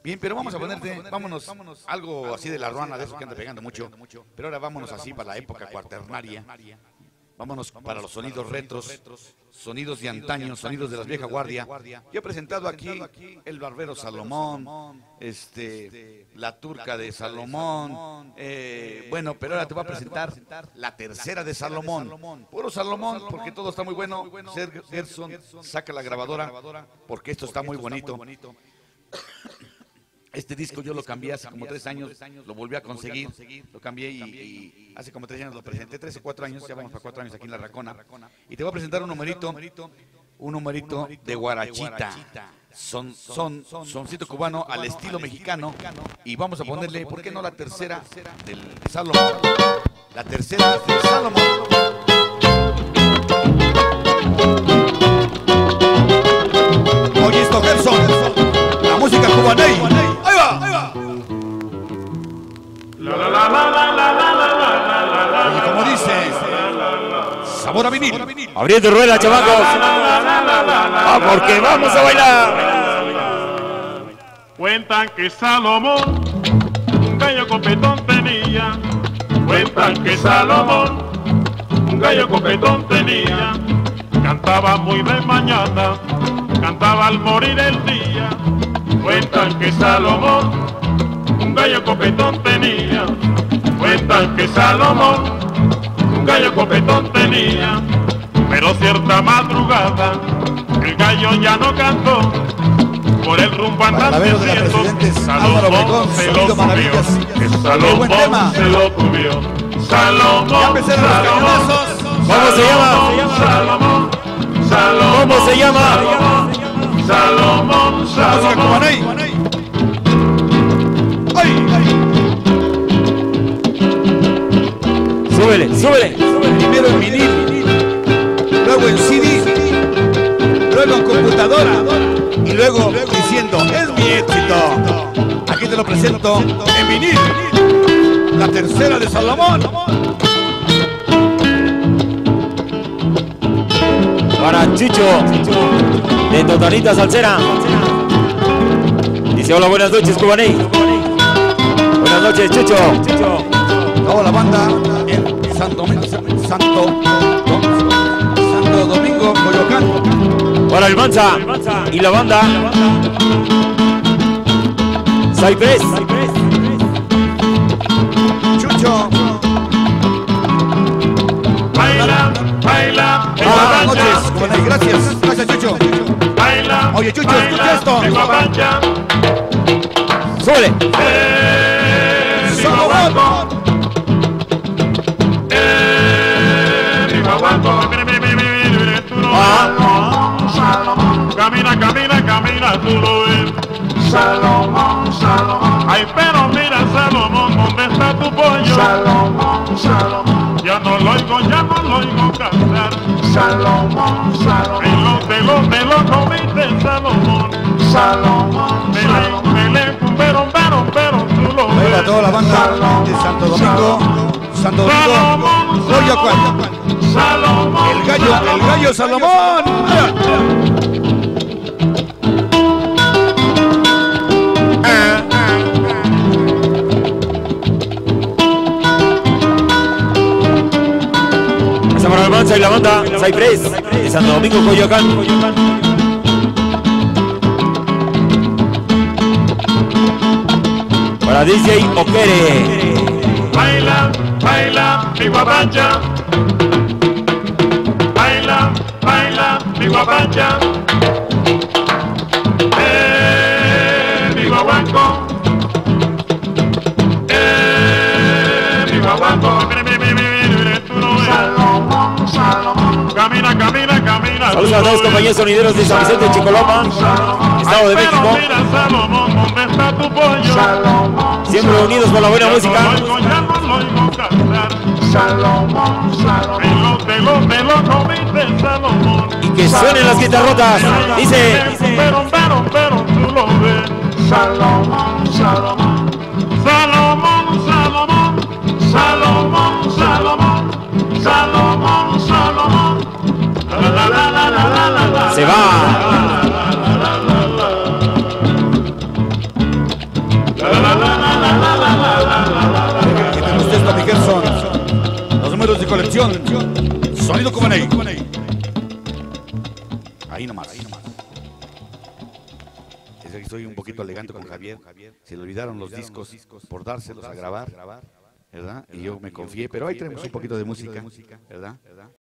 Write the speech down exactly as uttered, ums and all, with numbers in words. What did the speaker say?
Bien, pero vamos a ponerte, vámonos, algo así de la ruana, de eso que anda pegando mucho. Pero ahora vámonos así para la época cuaternaria. Vámonos para los sonidos retros, sonidos de antaño, sonidos de la vieja guardia. Yo he presentado aquí el Barbero Salomón, este, la Turca de Salomón. Eh, bueno, pero ahora te voy a presentar la tercera de Salomón. Puro Salomón, porque todo está muy bueno. Sergio Gerson, saca la grabadora, porque esto está muy bonito. Este disco yo lo cambié hace como tres años, lo volví a conseguir, lo cambié y, y hace como tres años lo presenté, tres o cuatro años, ya vamos para cuatro años aquí en La Racona. Y te voy a presentar un numerito, un numerito de guarachita, son, son, soncito cubano al estilo mexicano. Y vamos a ponerle, ¿por qué no la tercera del Salomón? La tercera del Salomón. Oye esto, Gerson, la música cubana. Ahí va, ahí va. Oye, como dice, sabor a vinil. Abriendo rueda, chavacos. Ah, porque vamos a bailar. Cuentan que Salomón un gallo copetón tenía. Cuentan que Salomón un gallo copetón tenía. Cantaba muy de mañana, cantaba al morir el día. Cuentan que Salomón un gallo copetón tenía. Cuentan que Salomón un gallo copetón tenía. Pero cierta madrugada el gallo ya no cantó. Por el rumbo andando Salomón se lo comió. Que Salomón se lo comió. Salomón, Salomón. ¿Cómo se llama? Salomón, Salomón. ¿Cómo se llama? Salomón, Salomón. ¡Ay! Súbele, súbele. Primero en vinil, luego en C D, luego en computadora y luego diciendo, es mi éxito. Aquí te lo presento en vinil, la tercera de Salomón. Para Chicho, de Totanita Salsera. Dice, hola, buenas noches, Cubaní. Buenas noches, Chicho. Toda la banda en Santo, Santo, Santo Domingo, Coyoacán. Para el Manza y la banda Cypress. Chucho. Baila, baila, Buenas noches, Cubaní, gracias. Gracias, Chucho. baila. Oye, Chucho, escucha esto. Súbele. Salomón. Camina, camina, camina, tú lo ves. Salomón, Salomón. Ay, pero mira, Salomón, ¿dónde está tu pollo? Salomón, Salomón. Ya no lo oigo, ya no lo oigo cantar. Salomón, Salomón. En los de los de los comiste, Salomón. Salomón, Salomón. Mele, pero, pero, pero, tú lo ves. Ahí va toda la banda de Santo Domingo, Santo Domingo, Coyoacán. Salomón. El gallo, el gallo Salomón. Esa para el Manza y la banda Cypress de Santo Domingo, Coyoacán. Para D J Okere. Baila, baila, mi guapancha. Baila, baila, mi guapancha. Eh, mi guaguanco. Eh, mi guaguanco. Tú no ves. Salomón, Salomón. Camina, camina, camina. Saludos a todos los compañeros sonideros de San Vicente, Chicoloma, Estado de México. Mira, Salomón, ¿dónde está tu pollo? Salomón. Siempre unidos con la buena música. Salomón, Salomón. En los de los de los comiste, Salomón. Y que suenen las guitarrotas. Dice. Pero, pero, pero tú lo ves. Salomón, Salomón. Salomón, Salomón. Salomón, Salomón. Salomón, Salomón. La la la la la la la. Se va. de colección. Sonido Cubaney. Ahí nomás. Ahí nomás. Es que estoy un poquito elegante con Javier. Se le olvidaron los discos por dárselos a grabar, ¿verdad? Y yo me confié, pero ahí tenemos un poquito de música, ¿verdad?